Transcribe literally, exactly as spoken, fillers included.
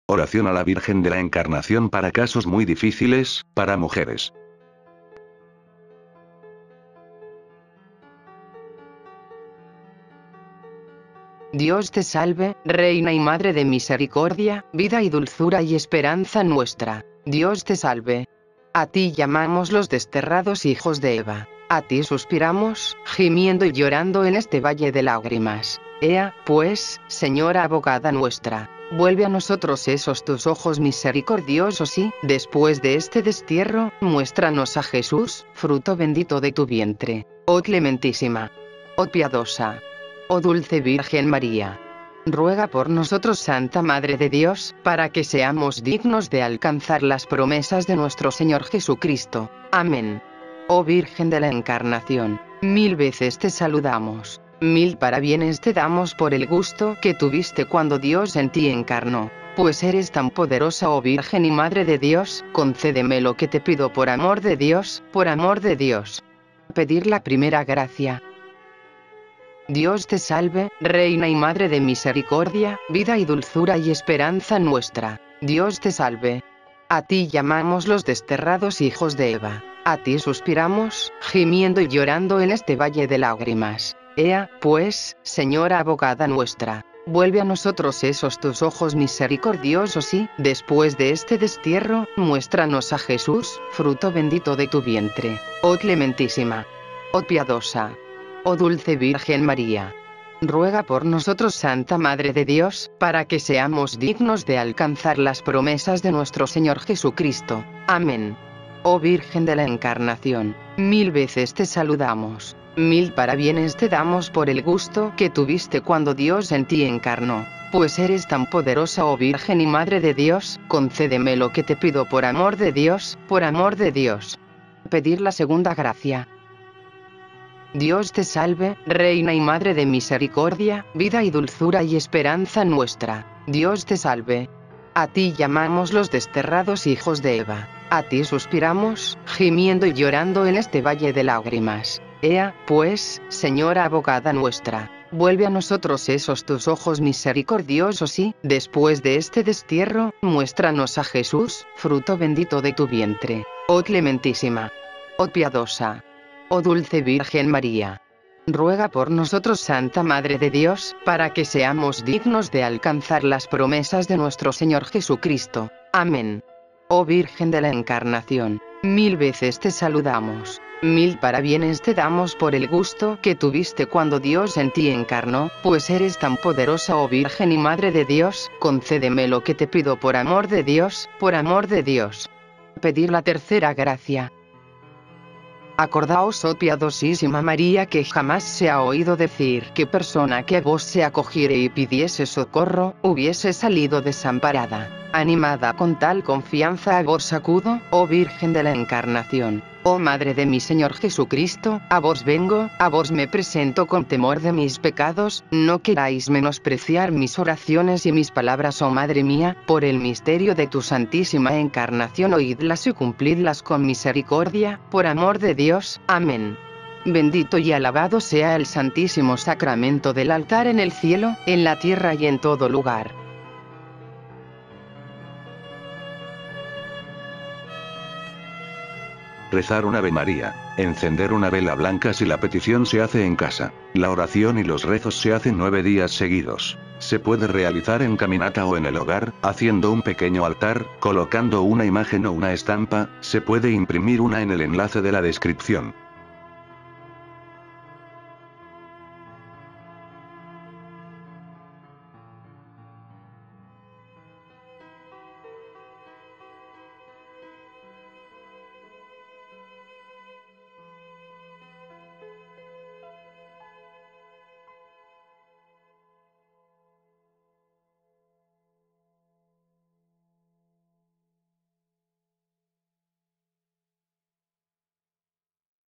Oración a la Virgen de la Encarnación para casos muy difíciles, para mujeres. Dios te salve, Reina y Madre de misericordia, vida y dulzura y esperanza nuestra. Dios te salve. A ti llamamos los desterrados hijos de Eva. A ti suspiramos, gimiendo y llorando en este valle de lágrimas. Ea, pues, Señora abogada nuestra, vuelve a nosotros esos tus ojos misericordiosos y, después de este destierro, muéstranos a Jesús, fruto bendito de tu vientre. Oh clementísima. Oh piadosa. Oh dulce Virgen María. Ruega por nosotros, Santa Madre de Dios, para que seamos dignos de alcanzar las promesas de nuestro Señor Jesucristo. Amén. Oh Virgen de la Encarnación, mil veces te saludamos, mil parabienes te damos por el gusto que tuviste cuando Dios en ti encarnó. Pues eres tan poderosa, oh Virgen y Madre de Dios, concédeme lo que te pido por amor de Dios, por amor de Dios. Pedir la primera gracia. Dios te salve, Reina y Madre de misericordia, vida y dulzura y esperanza nuestra. Dios te salve. A ti llamamos los desterrados hijos de Eva. A ti suspiramos, gimiendo y llorando en este valle de lágrimas. Ea, pues, Señora abogada nuestra, vuelve a nosotros esos tus ojos misericordiosos y, después de este destierro, muéstranos a Jesús, fruto bendito de tu vientre. Oh clementísima. Oh piadosa. Oh dulce Virgen María. Ruega por nosotros, Santa Madre de Dios, para que seamos dignos de alcanzar las promesas de nuestro Señor Jesucristo. Amén. Oh Virgen de la Encarnación, mil veces te saludamos, mil parabienes te damos por el gusto que tuviste cuando Dios en ti encarnó. Pues eres tan poderosa, oh Virgen y Madre de Dios, concédeme lo que te pido por amor de Dios, por amor de Dios. Pedir la segunda gracia. Dios te salve, Reina y Madre de misericordia, vida y dulzura y esperanza nuestra. Dios te salve. A ti llamamos los desterrados hijos de Eva. A ti suspiramos, gimiendo y llorando en este valle de lágrimas. Ea, pues, Señora abogada nuestra, vuelve a nosotros esos tus ojos misericordiosos y, después de este destierro, muéstranos a Jesús, fruto bendito de tu vientre. Oh clementísima. Oh piadosa. Oh dulce Virgen María. Ruega por nosotros, Santa Madre de Dios, para que seamos dignos de alcanzar las promesas de nuestro Señor Jesucristo. Amén. Oh Virgen de la Encarnación, mil veces te saludamos, mil parabienes te damos por el gusto que tuviste cuando Dios en ti encarnó. Pues eres tan poderosa, oh Virgen y Madre de Dios, concédeme lo que te pido por amor de Dios, por amor de Dios. Pedir la tercera gracia. Acordaos, oh piadosísima María, que jamás se ha oído decir que persona que a vos se acogiere y pidiese socorro, hubiese salido desamparada. Animada con tal confianza a vos acudo, oh Virgen de la Encarnación, oh Madre de mi Señor Jesucristo, a vos vengo, a vos me presento con temor de mis pecados. No queráis menospreciar mis oraciones y mis palabras, oh Madre mía, por el misterio de tu santísima encarnación oídlas y cumplidlas con misericordia, por amor de Dios. Amén. Bendito y alabado sea el santísimo sacramento del altar en el cielo, en la tierra y en todo lugar. Rezar un Ave María. Encender una vela blanca si la petición se hace en casa. La oración y los rezos se hacen nueve días seguidos. Se puede realizar en caminata o en el hogar, haciendo un pequeño altar, colocando una imagen o una estampa. Se puede imprimir una en el enlace de la descripción.